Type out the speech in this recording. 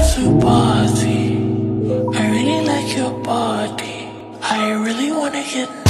party. I really like your body. I really wanna get